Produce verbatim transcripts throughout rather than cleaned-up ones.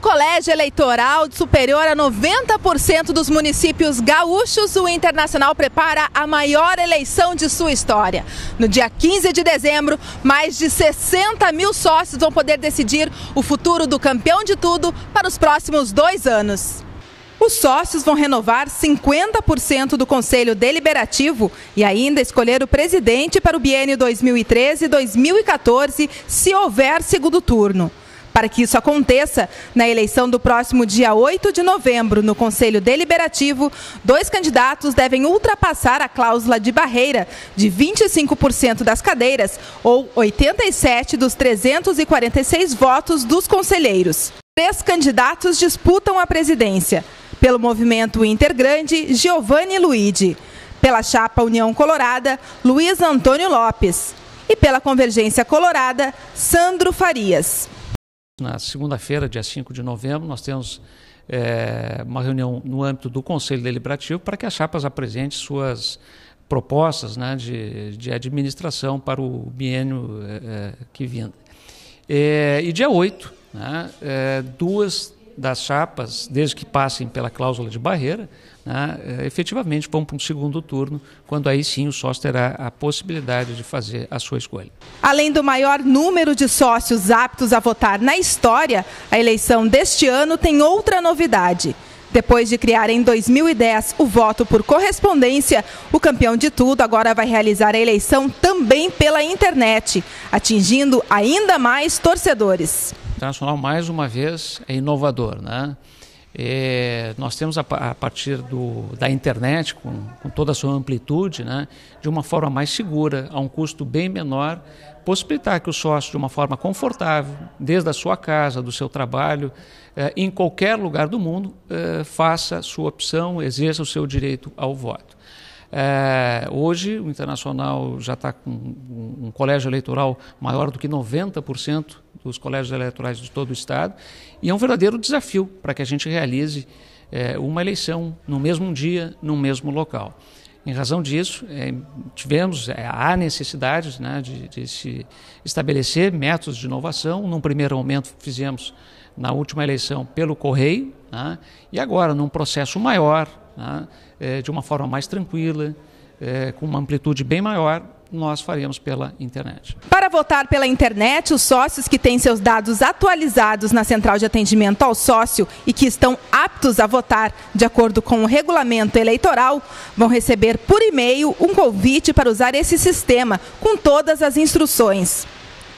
colégio eleitoral superior a noventa por cento dos municípios gaúchos, o Internacional prepara a maior eleição de sua história. No dia quinze de dezembro, mais de sessenta mil sócios vão poder decidir o futuro do campeão de tudo para os próximos dois anos. Os sócios vão renovar cinquenta por cento do Conselho Deliberativo e ainda escolher o presidente para o biênio dois mil e treze a dois mil e quatorze, se houver segundo turno. Para que isso aconteça, na eleição do próximo dia oito de novembro, no Conselho Deliberativo, dois candidatos devem ultrapassar a cláusula de barreira de vinte e cinco por cento das cadeiras ou oitenta e sete dos trezentos e quarenta e seis votos dos conselheiros. Três candidatos disputam a presidência. Pelo movimento Intergrande, Giovanni Luigi. Pela chapa União Colorada, Luiz Antônio Lopes. E pela Convergência Colorada, Sandro Farias. Na segunda-feira, dia cinco de novembro, nós temos é, uma reunião no âmbito do Conselho Deliberativo para que as chapas apresentem suas propostas, né, de, de administração para o biênio é, que vinda. É, e dia oito, né, é, duas das chapas, desde que passem pela cláusula de barreira, né, efetivamente vão para um segundo turno, quando aí sim o sócio terá a possibilidade de fazer a sua escolha. Além do maior número de sócios aptos a votar na história, a eleição deste ano tem outra novidade. Depois de criar em dois mil e dez o voto por correspondência, o campeão de tudo agora vai realizar a eleição também pela internet, atingindo ainda mais torcedores. O Internacional, mais uma vez, é inovador, né? É, nós temos a, a partir do, da internet, com, com toda a sua amplitude, né, de uma forma mais segura, a um custo bem menor, possibilitar que o sócio, de uma forma confortável, desde a sua casa, do seu trabalho, eh, em qualquer lugar do mundo, eh, faça a sua opção, exerça o seu direito ao voto. É, hoje o Internacional já está com um, um colégio eleitoral maior do que noventa por cento dos colégios eleitorais de todo o estado, e é um verdadeiro desafio para que a gente realize é, uma eleição no mesmo dia, no mesmo local. Em razão disso, é, tivemos, é, há necessidade, né, de, de se estabelecer métodos de inovação. Num primeiro momento fizemos na última eleição pelo correio, né, e agora num processo maior, né, é, de uma forma mais tranquila, é, com uma amplitude bem maior, nós faremos pela internet. Para votar pela internet, os sócios que têm seus dados atualizados na central de atendimento ao sócio e que estão aptos a votar de acordo com o regulamento eleitoral, vão receber por e-mail um convite para usar esse sistema com todas as instruções.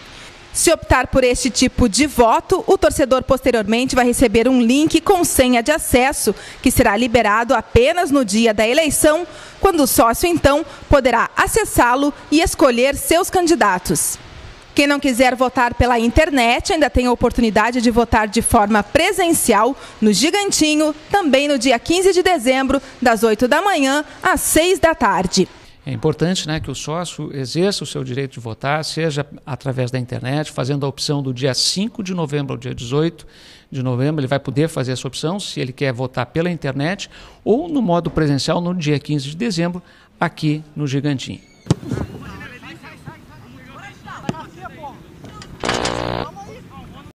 Se optar por este tipo de voto, o torcedor posteriormente vai receber um link com senha de acesso, que será liberado apenas no dia da eleição, quando o sócio, então, poderá acessá-lo e escolher seus candidatos. Quem não quiser votar pela internet ainda tem a oportunidade de votar de forma presencial no Gigantinho, também no dia quinze de dezembro, das oito da manhã às seis da tarde. É importante, né, que o sócio exerça o seu direito de votar, seja através da internet, fazendo a opção do dia cinco de novembro ao dia dezoito de novembro. Ele vai poder fazer essa opção se ele quer votar pela internet ou no modo presencial no dia quinze de dezembro, aqui no Gigantinho.